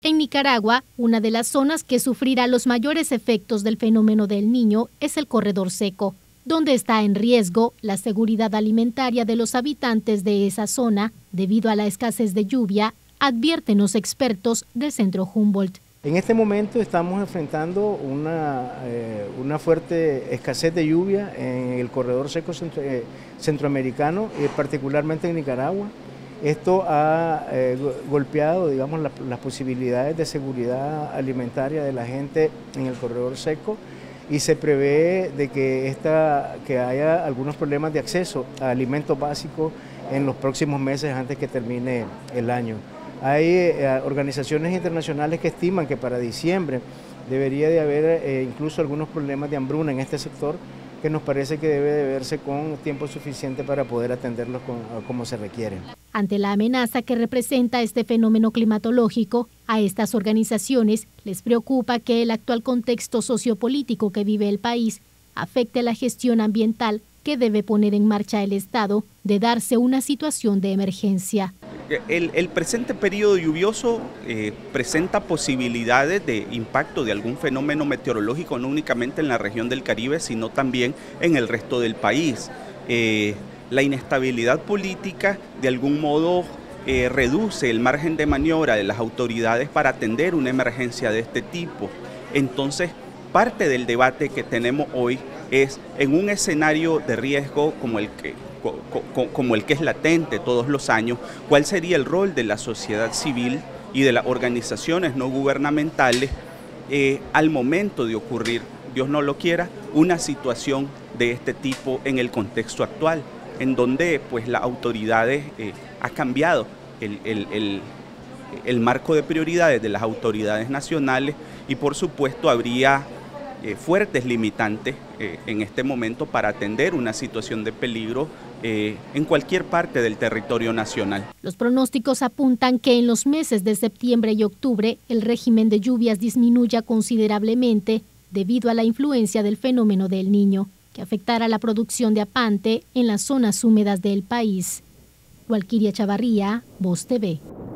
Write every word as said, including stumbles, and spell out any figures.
En Nicaragua, una de las zonas que sufrirá los mayores efectos del fenómeno del Niño es el corredor seco, donde está en riesgo la seguridad alimentaria de los habitantes de esa zona debido a la escasez de lluvia, advierten los expertos del Centro Humboldt. En este momento estamos enfrentando una, eh, una fuerte escasez de lluvia en el corredor seco centro, eh, centroamericano, eh, particularmente en Nicaragua. Esto ha eh, golpeado, digamos, la, las posibilidades de seguridad alimentaria de la gente en el corredor seco y se prevé de que, esta, que haya algunos problemas de acceso a alimentos básicos en los próximos meses antes que termine el año. Hay eh, organizaciones internacionales que estiman que para diciembre debería de haber eh, incluso algunos problemas de hambruna en este sector, que nos parece que debe de verse con tiempo suficiente para poder atenderlos con, como se requiere. Ante la amenaza que representa este fenómeno climatológico, a estas organizaciones les preocupa que el actual contexto sociopolítico que vive el país afecte la gestión ambiental que debe poner en marcha el Estado de darse una situación de emergencia. El, el presente periodo lluvioso eh, presenta posibilidades de impacto de algún fenómeno meteorológico, no únicamente en la región del Caribe, sino también en el resto del país. Eh, la inestabilidad política de algún modo eh, reduce el margen de maniobra de las autoridades para atender una emergencia de este tipo. Entonces, parte del debate que tenemos hoy es en un escenario de riesgo como el que como el que es latente todos los años, cuál sería el rol de la sociedad civil y de las organizaciones no gubernamentales eh, al momento de ocurrir, Dios no lo quiera, una situación de este tipo en el contexto actual, en donde pues las autoridades eh, ha cambiado el, el, el, el marco de prioridades de las autoridades nacionales y por supuesto habría Eh, fuertes limitantes eh, en este momento para atender una situación de peligro eh, en cualquier parte del territorio nacional. Los pronósticos apuntan que en los meses de septiembre y octubre el régimen de lluvias disminuya considerablemente debido a la influencia del fenómeno del Niño, que afectará la producción de apante en las zonas húmedas del país. Walquiria Chavarría, Voz T V.